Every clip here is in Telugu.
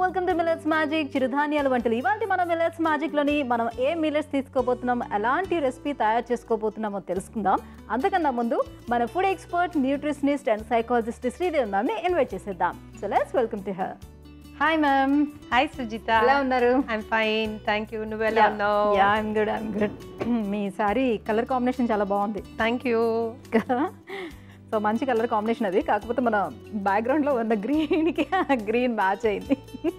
వెల్కమ్ టు మిలెట్స్ మ్యాజిక్ చిరుధాన్యాల వంటలు. ఇవాళ మన మిలెట్స్ మ్యాజిక్ లోని మనం ఏ మిలెట్స్ తీసుకోబోతున్నాం, ఎలాంటి రెసిపీ తయారు చేసుకోబోతున్నామో తెలుసుకుందాం. అంతకన్నా ముందు మన food expert, nutritionist and psychologist Sridevi ma'am ని ఇన్వైట్ చేసేద్దాం. So let's welcome to her. Hi ma'am. Hi Sujitha. ఎలా ఉన్నారు? I'm fine, thank you. నువ్వు ఎలా ఉన్నావు? Ya I'm good. మీ సారీ కలర్ కాంబినేషన్ చాలా బాగుంది. Thank you. సో మంచి కలర్ కాంబినేషన్ అది, కాకపోతే మన బ్యాక్గ్రౌండ్లో ఉన్న గ్రీన్కి గ్రీన్ మ్యాచ్ అయింది.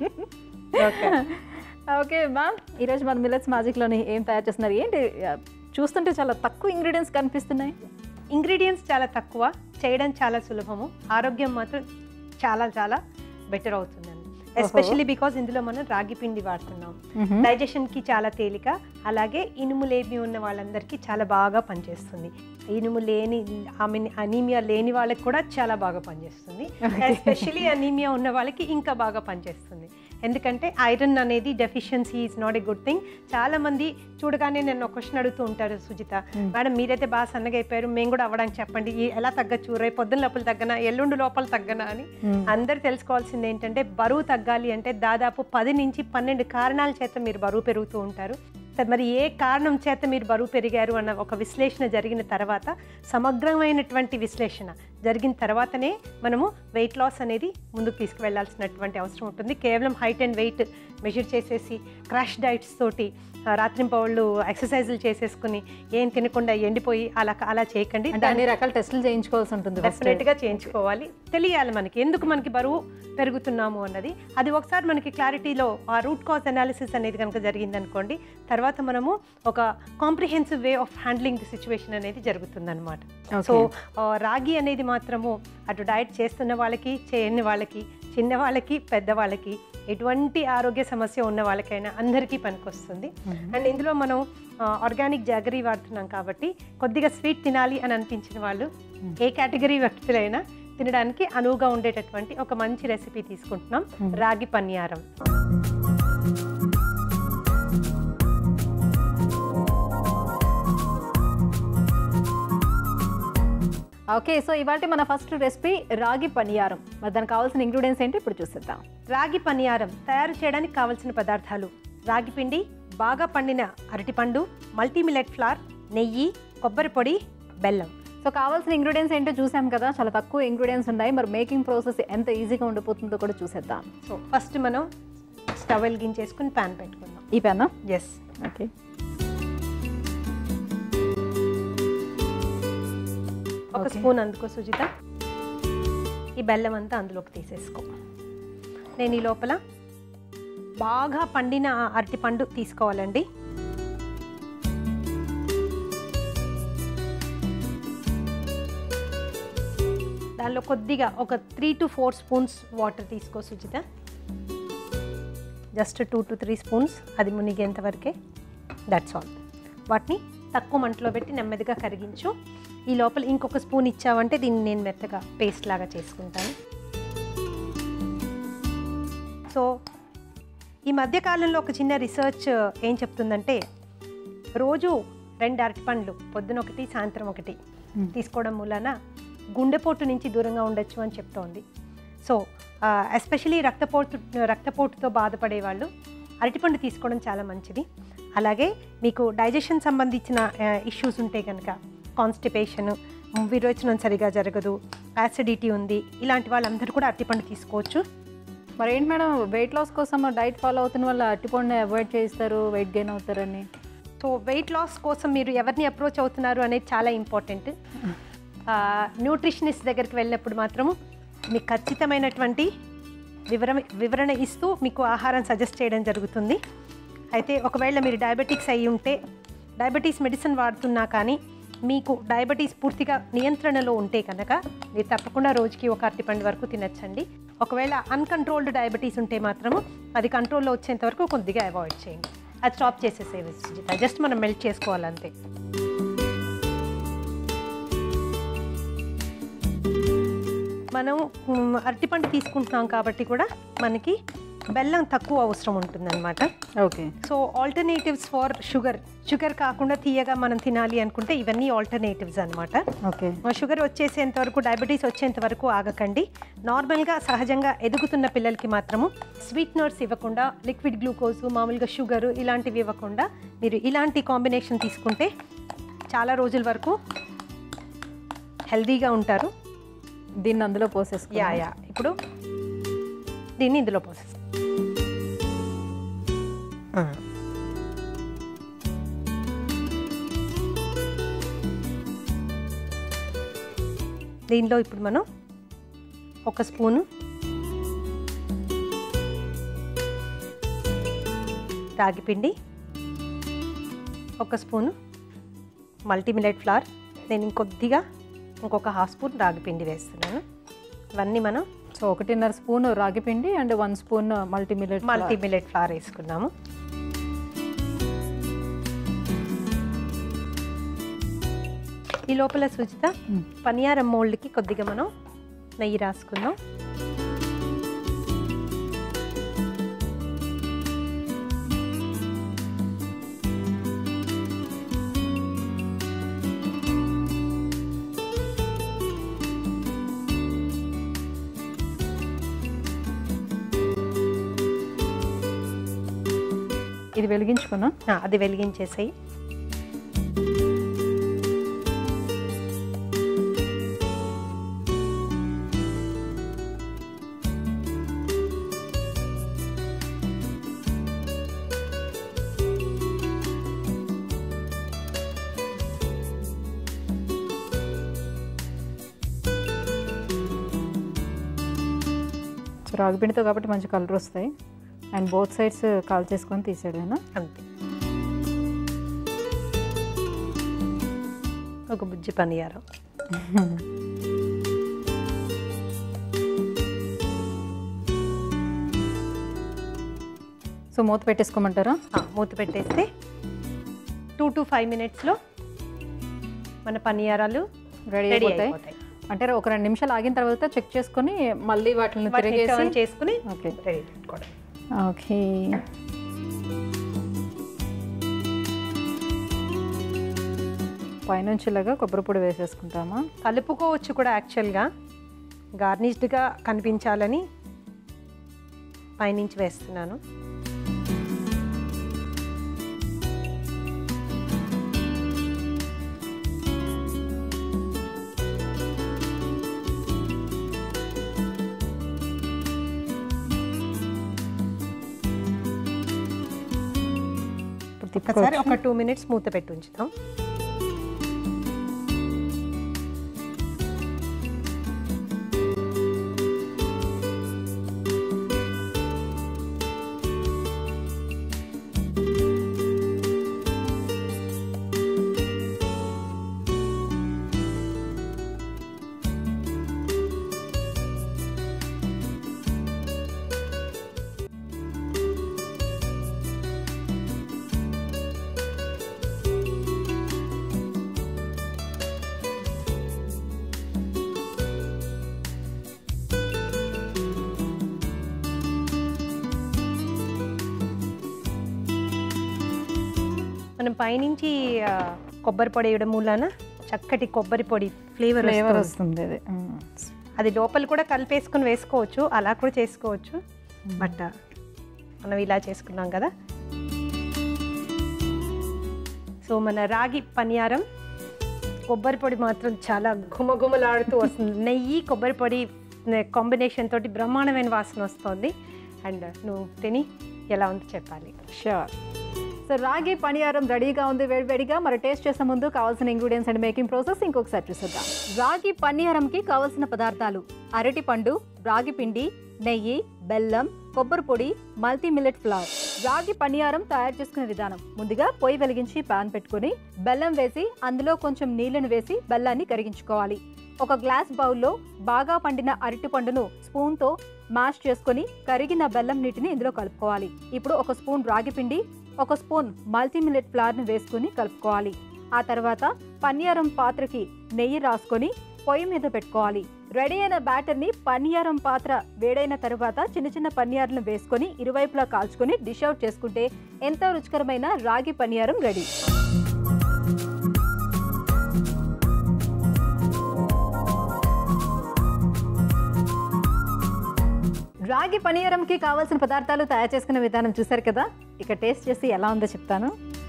ఓకే మ్యామ్, ఈరోజు మన మిలెట్స్ మ్యాజిక్లోని ఏం తయారు చేస్తున్నారు? ఏంటి చూస్తుంటే చాలా తక్కువ ఇంగ్రీడియంట్స్ కనిపిస్తున్నాయి. ఇంగ్రీడియంట్స్ చాలా తక్కువ, చేయడం చాలా సులభము, ఆరోగ్యం మాత్రం చాలా చాలా బెటర్ అవుతుందండి. ఎస్పెషల్లీ బికాజ్ ఇందులో మనం రాగి పిండి వాడుతున్నాం. డైజెషన్కి చాలా తేలిక, అలాగే ఇనుములేమి ఉన్న వాళ్ళందరికీ చాలా బాగా పనిచేస్తుంది. ఇనుము లేని అనీమియా లేని వాళ్ళకి కూడా చాలా బాగా పనిచేస్తుంది. ఎస్పెషల్లీ అనీమియా ఉన్న వాళ్ళకి ఇంకా బాగా పనిచేస్తుంది. ఎందుకంటే ఐరన్ అనేది deficiency is not a good thing. చాలామంది చూడగానే నన్ను ఒక క్వశ్చన్ అడుగుతూ ఉంటారు, సుజిత మేడం మీరైతే బాగా సన్నగా అయిపోయారు, మేము కూడా అవ్వడానికి చెప్పండి, ఎలా తగ్గచ్చు, రేపు పొద్దున్న లోపల తగ్గనా, ఎల్లుండి లోపల తగ్గనా అని. అందరు తెలుసుకోవాల్సింది ఏంటంటే, బరువు తగ్గాలి అంటే దాదాపు 10 నుంచి 12 కారణాల చేత మీరు బరువు పెరుగుతూ ఉంటారు. మరి ఏ కారణం చేత మీరు బరువు పెరిగారు అన్న ఒక విశ్లేషణ జరిగిన తర్వాత, సమగ్రమైనటువంటి విశ్లేషణ జరిగిన తర్వాతనే మనము వెయిట్ లాస్ అనేది ముందుకు తీసుకువెళ్లాల్సినటువంటి అవసరం ఉంటుంది. కేవలం హైట్ అండ్ వెయిట్ మెజర్ చేసేసి క్రాష్ డైట్స్ తోటి రాత్రింపవళ్ళు ఎక్సర్సైజులు చేసేసుకుని ఏం తినకుండా ఎండిపోయి అలా చేయకండి. అంటే అన్ని రకాల టెస్టులు చేయించుకోవాల్సి ఉంటుంది. డెఫినెట్గా చేయించుకోవాలి. తెలియాలి మనకి ఎందుకు మనకి బరువు పెరుగుతున్నాము అన్నది. అది ఒకసారి మనకి క్లారిటీలో ఆ రూట్ కాజ్ అనాలిసిస్ అనేది కనుక జరిగిందనుకోండి, తర్వాత మనము ఒక comprehensive way of handling the situation అనేది జరుగుతుందన్నమాట. సో రాగి అనేది మాత్రము అటు డైట్ చేస్తున్న వాళ్ళకి, చేయని వాళ్ళకి, చిన్నవాళ్ళకి, పెద్దవాళ్ళకి, ఎటువంటి ఆరోగ్య సమస్య ఉన్న వాళ్ళకైనా అందరికీ పనికొస్తుంది. అండ్ ఇందులో మనం ఆర్గానిక్ జాగరీ వాడుతున్నాం కాబట్టి కొద్దిగా స్వీట్ తినాలి అని అనిపించిన వాళ్ళు, ఏ కేటగిరీ వ్యక్తులైనా తినడానికి అనువుగా ఉండేటటువంటి ఒక మంచి రెసిపీ తీసుకుంటున్నాం, రాగి పనియారం. ఓకే, సో ఇవాళ మన ఫస్ట్ రెసిపీ రాగి పనియారం. మరి దానికి కావాల్సిన ఇంగ్రీడియంట్స్ ఏంటి ఇప్పుడు చూసేద్దాం. రాగి పనియారం తయారు చేయడానికి కావాల్సిన పదార్థాలు: రాగి పిండి, బాగా పండిన అరటిపండు, మల్టీ మిల్లెట్ ఫ్లార్, నెయ్యి, కొబ్బరి పొడి, బెల్లం. సో కావాల్సిన ఇంగ్రీడియంట్స్ ఏంటో చూసాం కదా, చాలా తక్కువ ఇంగ్రీడియంట్స్ ఉన్నాయి. మరి మేకింగ్ ప్రాసెస్ ఎంత ఈజీగా ఉండిపోతుందో కూడా చూసేద్దాం. సో ఫస్ట్ మనం స్టవ్ వెలిగించేసుకుని ప్యాన్ పెట్టుకుందాం. ఈ ప్యాన్? ఎస్. ఓకే. ఒక స్పూన్ అందుకో సుజిత. ఈ బెల్లం అంతా అందులోకి తీసేసుకో. నేను ఈ లోపల బాగా పండిన అరటిపండు తీసుకోవాలండి. దానిలో కొద్దిగా ఒక 3 to 4 స్పూన్స్ వాటర్ తీసుకో సుజిత. జస్ట్ 2 to 3 స్పూన్స్, అది మునిగేంత వరకే. That's all. వాటిని తక్కువ మంటలో పెట్టి నెమ్మదిగా కరిగించు. ఈ లోపల ఇంకొక స్పూన్ ఇచ్చావంటే దీన్ని నేను మెత్తగా పేస్ట్ లాగా చేసుకుంటాను. సో ఈ మధ్యకాలంలో ఒక చిన్న రీసెర్చ్ ఏం చెప్తుందంటే, రోజు 2 అరటిపండ్లు, పొద్దున ఒకటి సాయంత్రం ఒకటి తీసుకోవడం మూలాన గుండెపోటు నుంచి దూరంగా ఉండొచ్చు అని చెప్తోంది. సో ఎస్పెషలీ రక్తపోటుతో బాధపడే వాళ్ళు అరటిపండు తీసుకోవడం చాలా మంచిది. అలాగే మీకు డైజెషన్ సంబంధించిన ఇష్యూస్ ఉంటే కనుక, కాన్స్టిపేషన్, విరోచనం సరిగా జరగదు, యాసిడిటీ ఉంది, ఇలాంటి వాళ్ళందరూ కూడా అరటిపండు తీసుకోవచ్చు. మరి ఏంటి మేడం, వెయిట్ లాస్ కోసం డైట్ ఫాలో అవుతున్న వాళ్ళు అరటిపండుని అవాయిడ్ చేస్తారు, వెయిట్ గెయిన్ అవుతారని? సో వెయిట్ లాస్ కోసం మీరు ఎవరిని అప్రోచ్ అవుతున్నారు అనేది చాలా ఇంపార్టెంట్. న్యూట్రిషనిస్ట్ దగ్గరికి వెళ్ళినప్పుడు మాత్రము మీకు ఖచ్చితమైనటువంటి వివరణ ఇస్తూ మీకు ఆహారం సజెస్ట్ చేయడం జరుగుతుంది. అయితే ఒకవేళ మీరు డయాబెటిక్స్ అయి ఉంటే, డయాబెటీస్ మెడిసిన్ వాడుతున్నా కానీ మీకు డయాబెటీస్ పూర్తిగా నియంత్రణలో ఉంటే కనుక మీరు తప్పకుండా రోజుకి ఒక అరటిపండు వరకు తినచ్చండి. ఒకవేళ అన్కంట్రోల్డ్ డయాబెటీస్ ఉంటే మాత్రము అది కంట్రోల్లో వచ్చేంత వరకు కొద్దిగా అవాయిడ్ చేయండి. అది స్టాప్ చేసేసేవి సుజిత, జస్ట్ మనం మెల్ట్ చేసుకోవాలంతే. మనం అరటిపండు తీసుకుంటున్నాం కాబట్టి కూడా మనకి బెల్లం తక్కువ అవసరం ఉంటుందన్నమాట. Okay. So alternatives for sugar కాకుండా తీయగా మనం తినాలి అనుకుంటే ఇవన్నీ ఆల్టర్నేటివ్స్ అనమాట. ఓకే. షుగర్ వచ్చేసేంత వరకు, డయాబెటీస్ వచ్చేంత వరకు ఆగకండి. నార్మల్గా సహజంగా ఎదుగుతున్న పిల్లలకి మాత్రము స్వీట్నర్స్ ఇవ్వకుండా, లిక్విడ్ గ్లూకోజ్, మామూలుగా షుగర్ ఇలాంటివి ఇవ్వకుండా మీరు ఇలాంటి కాంబినేషన్ తీసుకుంటే చాలా రోజుల వరకు హెల్దీగా ఉంటారు. దీన్ని అందులో పోసేసుకో. యా ఇప్పుడు దీన్ని ఇందులో పోసేస్తాం. దీనిలో ఇప్పుడు మనం 1 స్పూను రాగి పిండి, 1 స్పూను మల్టీ మిల్లెట్ ఫ్లవర్, నేను ఇంకొద్దిగా ఇంకొక 1/2 స్పూన్ రాగి పిండి వేస్తున్నాను. ఇవన్నీ మనం 1.5 స్పూన్ రాగి పిండి and 1 spoon multi millet flour వేసుకున్నాము. ఈ లోపల సుజిత పనియారం మోల్డ్కి కొద్దిగా మనం నెయ్యి రాసుకుందాం. ఇది వెలిగించుకున్నా, అది వెలిగించేసాయి. రాగి పిండితో కాబట్టి మంచి కలర్ వస్తాయి. అండ్ బోత్ సైడ్స్ కాల్ చేసుకొని తీసేయడమేనా? అంతే. ఒక బుజ్జి పనియారం. సో మూత పెట్టేసుకోమంటారా? మూత పెట్టేస్తే 2 to 5 మినిట్స్లో మన పనియారాలు రెడీ అయిపోతాయి. అంటే ఒక 2 నిమిషాలు ఆగిన తర్వాత చెక్ చేసుకొని మళ్ళీ వాటిని టర్న్ చేసుకుని ఓకే రెడీ పెట్టుకోవడం. ఓకే. పైనుంచి ఇలాగా కొబ్బరి పొడి వేసేసుకుంటామా? కలుపుకోవచ్చు కూడా, యాక్చువల్గా గార్నిష్డ్గా కనిపించాలని పైనుంచి వేస్తున్నాను. ఒకసారి ఒక 2 మినిట్స్ మూత పెట్టి ఉంచుతాం. మనం పైనుంచి కొబ్బరి పొడి వేయడం మూలాన చక్కటి కొబ్బరి పొడి ఫ్లేవర్ వస్తుంది. అది లోపల కూడా కలిపేసుకుని వేసుకోవచ్చు, అలా కూడా చేసుకోవచ్చు. బట్ మనం ఇలా చేసుకున్నాం కదా. సో మన రాగి పనియారం కొబ్బరి పొడి మాత్రం చాలా గుమగుమలాడుతూ వస్తుంది. నెయ్యి కొబ్బరి పొడి కాంబినేషన్ తోటి బ్రహ్మాండమైన వాసన వస్తుంది. అండ్ నువ్వు తిని ఎలా ఉందో చెప్పాలి. షూర్. సో రాగి పనియారం రెడీగా ఉంది వేడివేడిగా. మరి టేస్ట్ చేసే ముందు కావాల్సిన ఇంగ్రీడియంట్స్ అండ్ మేకింగ్ ప్రాసెస్ ఇంకొకసారి చూద్దాం. రాగి పనియారంకి కావాల్సిన పదార్థాలు: అరటిపండు, రాగి పిండి, నెయ్యి, బెల్లం, కొబ్బరి పొడి, మల్టీ మిల్లెట్ ఫ్లవర్. రాగి పనియారం తయారు చేసుకునే విధానం: ముందుగా పొయ్యి వెలిగించి పాన్ పెట్టుకుని బెల్లం వేసి అందులో కొంచెం నీళ్లను వేసి బెల్లాన్ని కరిగించుకోవాలి. ఒక గ్లాస్ బౌల్లో బాగా పండిన అరటిపండును స్పూన్తో మ్యాష్ చేసుకుని కరిగిన బెల్లం నీటిని ఇందులో కలుపుకోవాలి. ఇప్పుడు 1 స్పూన్ రాగి పిండి, 1 స్పూన్ మల్టీ మిల్లెట్ ఫ్లవర్ను వేసుకుని కలుపుకోవాలి. ఆ తర్వాత పనియారం పాత్రకి నెయ్యి రాసుకొని పొయ్యి మీద పెట్టుకోవాలి. రెడీ అయిన బ్యాటర్ని పనియారం పాత్ర వేడైన తర్వాత చిన్న చిన్న పనియారాలను వేసుకొని ఇరువైపులా కాల్చుకొని డిష్ అవుట్ చేసుకుంటే ఎంతో రుచికరమైన రాగి పనియారం రెడీ. రాగి పనియారంకి కావాల్సిన పదార్థాలు తయారు చేసుకునే విధానం చూసారు కదా. ఇక టేస్ట్ చేసి ఎలా ఉందో చెప్తాను.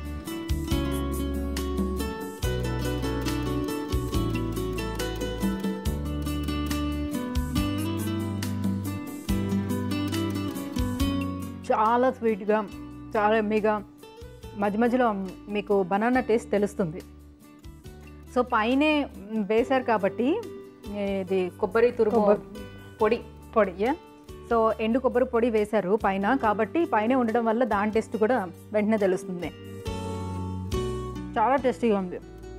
చాలా స్వీట్గా, చాలా ఎమ్మీగా, మధ్య మధ్యలో మీకు బనానా టేస్ట్ తెలుస్తుంది. సో పైనే వేశారు కాబట్టి ఇది కొబ్బరి తురుము పొడి సో ఎండు కొబ్బరి పొడి వేశారు పైన కాబట్టి పైన ఉండడం వల్ల దాని టేస్ట్ కూడా వెంటనే తెలుస్తుంది. చాలా టేస్టీగా ఉంది.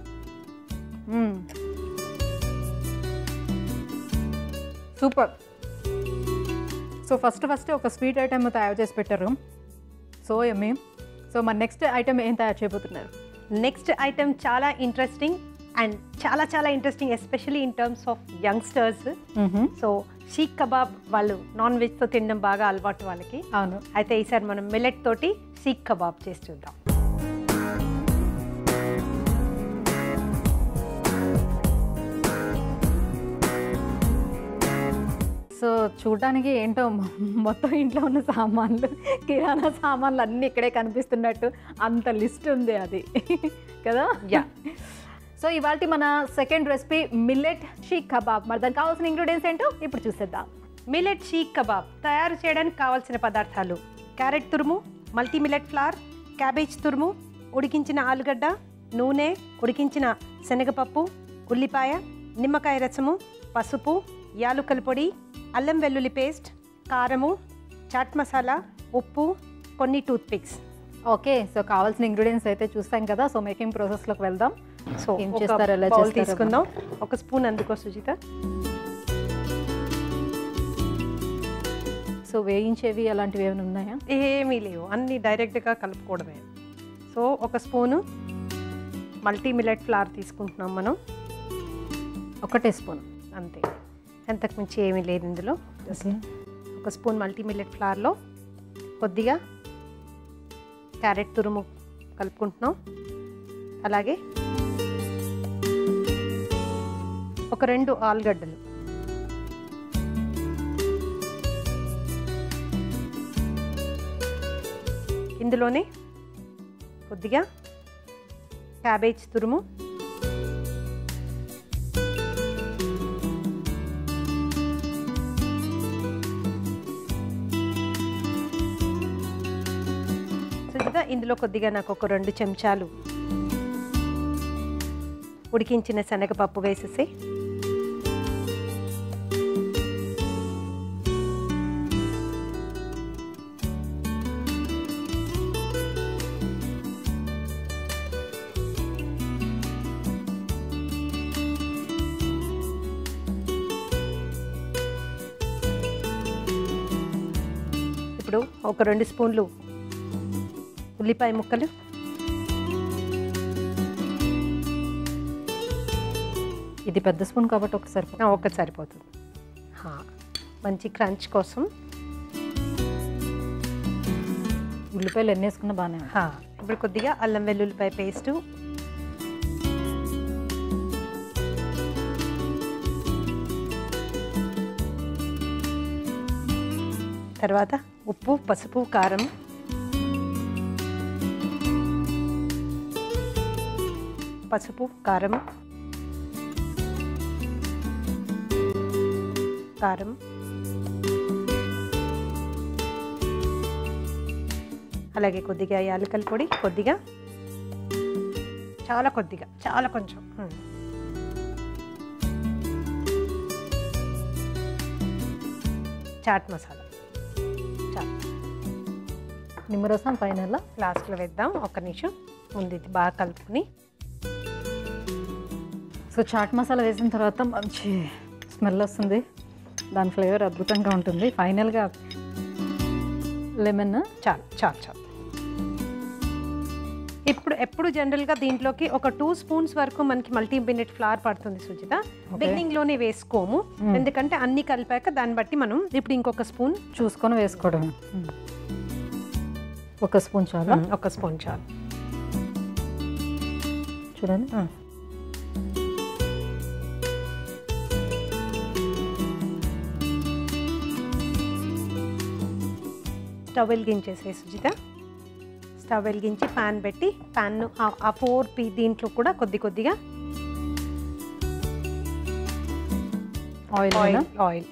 సూపర్. సో ఫస్ట్ ఒక స్వీట్ ఐటమ్ తయారు చేసి పెట్టారు. So yummy. సో మన నెక్స్ట్ ఐటమ్ ఏం తయారు చేయబోతున్నారు? నెక్స్ట్ ఐటమ్ చాలా ఇంట్రెస్టింగ్ అండ్ చాలా interesting, especially in terms of youngsters. So seekh kebab వాళ్ళు నాన్ వెజ్తో తినడం బాగా అలవాటు వాళ్ళకి. అవును. అయితే ఈసారి మనం మిల్లెట్ తోటి షీక్ కబాబ్ చేసి చూద్దాం. సో చూడడానికి ఏంటో మొత్తం ఇంట్లో ఉన్న సామాన్లు, కిరాణా సామాన్లు అన్నీ ఇక్కడే కనిపిస్తున్నట్టు అంత లిస్ట్ ఉంది అది కదా. యా. సో ఇవాళ మన second recipe millet seekh kebab. మరి దానికి కావాల్సిన ఇంగ్రీడియంట్స్ ఏంటో ఇప్పుడు చూసేద్దాం. మిల్లెట్ షీక్ కబాబ్ తయారు చేయడానికి కావాల్సిన పదార్థాలు: క్యారెట్ తురుము, మల్టీ మిల్లెట్ ఫ్లవర్, క్యాబేజ్ తురుము, ఉడికించిన ఆలుగడ్డ, నూనె, ఉడికించిన శనగపప్పు, ఉల్లిపాయ, నిమ్మకాయ రసము, పసుపు, యాలుకల పొడి, అల్లం వెల్లుల్లి పేస్ట్, కారము, చాట్ మసాలా, ఉప్పు, కొన్ని టూత్ పిక్స్. ఓకే. సో కావాల్సిన ఇంగ్రీడియంట్స్ అయితే చూస్తాం కదా. సో మేకింగ్ ప్రాసెస్లోకి వెళ్దాం. సో ఏం చేస్తారు, ఎలా బౌల్ చేస్తారు? తీసుకుందాం. ఒక స్పూన్ అందుకో సుజిత. సో వేయించేవి అలాంటివి ఏమైనా ఉన్నాయా? ఏమీ లేవు, అన్నీ డైరెక్ట్గా కలుపుకోవడమే. సో ఒక స్పూను మల్టీ మిల్లెట్ ఫ్లవర్ తీసుకుంటున్నాం మనం. ఒకటే స్పూన్ అంతే, అంతకు మించి ఏమీ లేదు ఇందులో. ఒక స్పూన్ మల్టీ మిల్లెట్ ఫ్లవర్లో కొద్దిగా క్యారెట్ తురుము కలుపుకుంటున్నాం. అలాగే ఒక 2 ఆలుగడ్డలు, ఇందులోనే కొద్దిగా క్యాబేజ్ తురుము, ఇందులో కొద్దిగా నాకు ఒక 2 చెంచాలు ఉడికించిన శనగపప్పు వేసేసి, ఇప్పుడు ఒక 2 స్పూన్లు ఉల్లిపాయ ముక్కలు, ఇది పెద్ద స్పూన్ కాబట్టి ఒకటి సరిపోతుంది. మంచి క్రంచ్ కోసం ఉల్లిపాయలు ఎన్ని వేసుకున్నా బాగానే. ఇప్పుడు కొద్దిగా అల్లం వెల్లుల్లిపాయ పేస్టు, తర్వాత ఉప్పు, పసుపు, కారం, పసుపు, కారం, కారం, అలాగే కొద్దిగా యాలకల పొడి, కొద్దిగా, చాలా కొద్దిగా, చాలా కొంచెం, చాట్ మసాలా, నిమ్మరసం ఫైనల్ లాస్ట్లో వేద్దాం. ఒక నిమిషం ముందు ఇది బాగా కలుపుకుని. సో చాట్ మసాలా వేసిన తర్వాత మంచి స్మెల్ వస్తుంది, దాని ఫ్లేవర్ అద్భుతంగా ఉంటుంది. ఫైనల్గా లెమన్ చాలు చాలు చాలు. ఎప్పుడు జనరల్గా దీంట్లోకి ఒక 2 స్పూన్స్ వరకు మనకి మల్టీ మిల్లెట్ ఫ్లవర్ పడుతుంది సుజిత. బిగినింగ్లోనే వేసుకోము, ఎందుకంటే అన్ని కలిపాక దాన్ని బట్టి మనం ఇప్పుడు ఇంకొక స్పూన్ చూసుకొని వేసుకోవడం. 1 స్పూన్ చాలు. 1 స్పూన్ చాలు. చూడండి. స్టవ్ వెలిగించేసే సుజిత. స్టవ్ వెలిగించి ప్యాన్ పెట్టి ప్యాన్ను ఆ 4 దీంట్లో కూడా కొద్దిగా ఆయిల్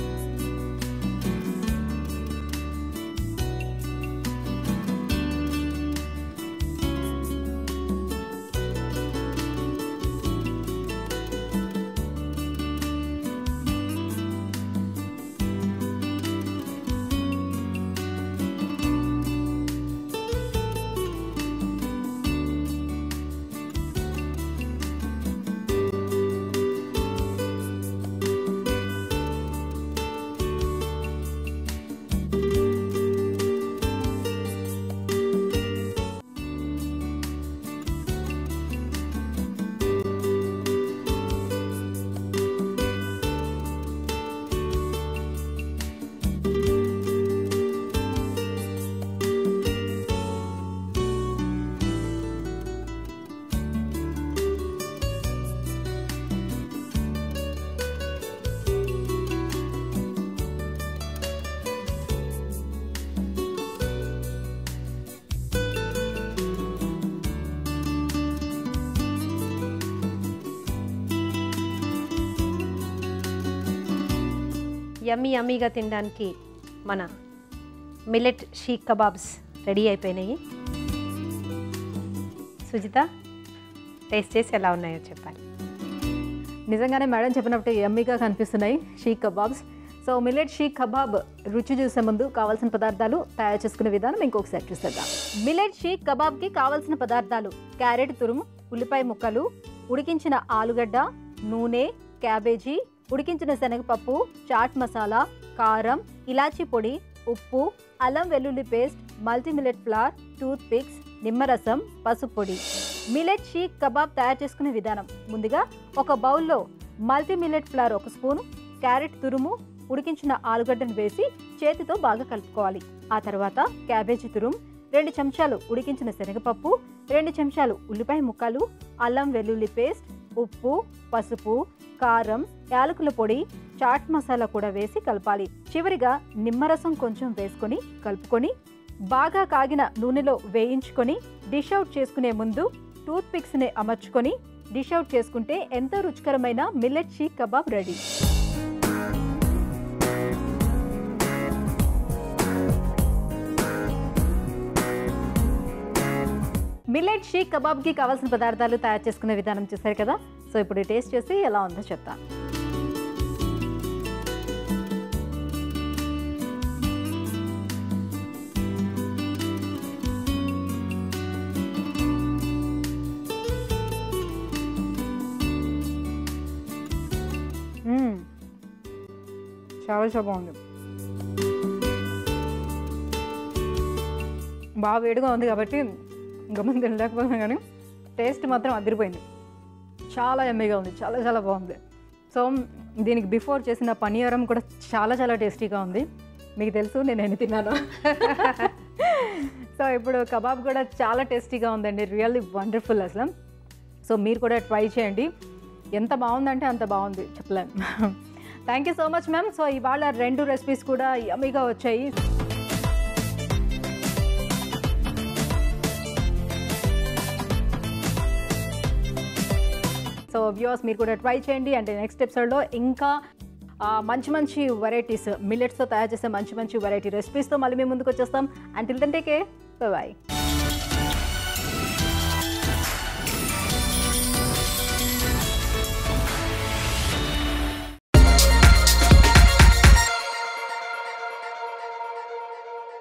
యమ్మీగా తినడానికి మన మిల్లెట్ షీక్ కబాబ్స్ రెడీ అయిపోయినాయి. సుజిత, టేస్ట్ చేసి ఎలా ఉన్నాయో చెప్పాలి. నిజంగానే మేడం చెప్పినప్పుడు యమ్మీగా కనిపిస్తున్నాయి షీక్ కబాబ్స్. సో మిల్లెట్ షీక్ కబాబ్ రుచి చూసే ముందు కావాల్సిన పదార్థాలు, తయారు చేసుకునే విధానం ఇంకొకసారి చూసేద్దాం. మిల్లెట్ షీక్ కబాబ్కి కావాల్సిన పదార్థాలు: క్యారెట్ తురుము, ఉల్లిపాయ ముక్కలు, ఉడికించిన ఆలుగడ్డ, నూనె, క్యాబేజీ, ఉడికించిన శనగపప్పు, చాట్ మసాలా, కారం, ఇలాచీ పొడి, ఉప్పు, అల్లం వెల్లుల్లి paste, multi millet flour, toothpicks, నిమ్మరసం, పసుపు పొడి. మిల్లెట్ షీక్ కబాబ్ తయారు చేసుకునే విధానం: ముందుగా ఒక బౌల్లో multi millet flour 1 spoon, carrot తురుము, ఉడికించిన ఆలుగడ్డను వేసి చేతితో బాగా కలుపుకోవాలి. ఆ తర్వాత క్యాబేజీ తురుము, 2 చెంచాలు ఉడికించిన శనగపప్పు, 2 చెంచాలు ఉల్లిపాయ ముక్కలు, అల్లం వెల్లుల్లి పేస్ట్, ఉప్పు, పసుపు, కారం, యాలకుల పొడి, చాట్ మసాలా కూడా వేసి కలపాలి. చివరిగా నిమ్మరసం కొంచెం వేసుకొని కలుపుకొని బాగా కాగిన నూనెలో వేయించుకొని డిష్ అవుట్ చేసుకునే ముందు టూత్ పిక్స్ని అమర్చుకొని డిష్ అవుట్ చేసుకుంటే ఎంతో రుచికరమైన millet seekh kebab ready. Millet seekh కబాబ్కి కావాల్సిన పదార్థాలు, తయారు చేసుకునే విధానం చూసారు కదా. సో ఇప్పుడు టేస్ట్ చేసి ఎలా ఉందో చెప్తాను. చాలా బాగుంది. బాగా వేడిగా ఉంది కాబట్టి గమని తినలేకపోతున్నాం, కానీ టేస్ట్ మాత్రం అదిరిపోయింది. చాలా ఎమ్మీగా ఉంది, చాలా బాగుంది. సో దీనికి బిఫోర్ చేసిన పనియారం కూడా చాలా టేస్టీగా ఉంది. మీకు తెలుసు నేను ఎన్ని తిన్నాను. సో ఇప్పుడు కబాబ్ కూడా చాలా టేస్టీగా ఉందండి, రియల్లీ వండర్ఫుల్ అసలు. సో మీరు కూడా ట్రై చేయండి. ఎంత బాగుందంటే అంత బాగుంది, చెప్పలేను. Thank you so much ma'am. So ఇవాళ 2 రెసిపీస్ కూడా యమ్మీగా వచ్చాయి. సో వ్యూవర్స్ మీరు కూడా ట్రై చేయండి. అంటే నెక్స్ట్ ఎపిసోడ్లో ఇంకా మంచి వెరైటీస్, మిల్లెట్స్తో తయారు చేసే మంచి వెరైటీ రెసిపీస్తో మళ్ళీ మేము ముందుకు వచ్చేస్తాం. Until then take care, by.